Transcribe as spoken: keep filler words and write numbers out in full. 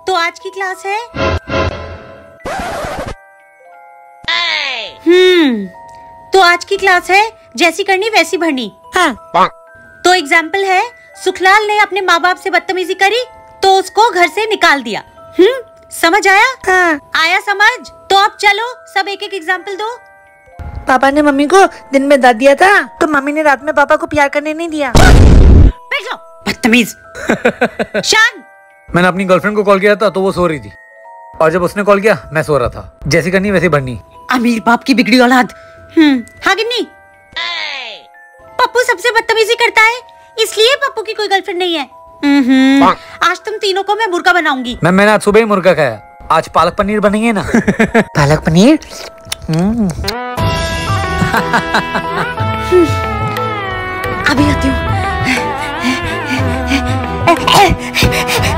तो आज की क्लास है हम्म तो आज की क्लास है जैसी करनी वैसी भरनी। हाँ। तो एग्जाम्पल है, सुखलाल ने अपने माँ बाप से बदतमीजी करी तो उसको घर से निकाल दिया। हम्म समझ आया? हाँ। आया समझ? तो अब चलो सब एक एक एग्जाम्पल दो। पापा ने मम्मी को दिन में दाद दिया था तो मम्मी ने रात में पापा को प्यार करने नहीं दिया। बैठ जाओ बदतमीज। शान। मैंने अपनी गर्लफ्रेंड को कॉल किया था तो वो सो रही थी, और जब उसने कॉल किया मैं सो रहा था। जैसी करनी वैसी भरनी। अमीर बाप की बिगड़ी औलाद। हम्म हाँ गिन्नी। पप्पू सबसे बदतमीजी करता है इसलिए पप्पू की कोई गर्लफ्रेंड नहीं है। हम्म आज तुम तीनों को मैं मुर्गा बनाऊंगी। मैं मैंने आज सुबह ही मुर्गा खाया, आज पालक पनीर बनेंगे ना। पालक पनीर। अभी आती हूँ।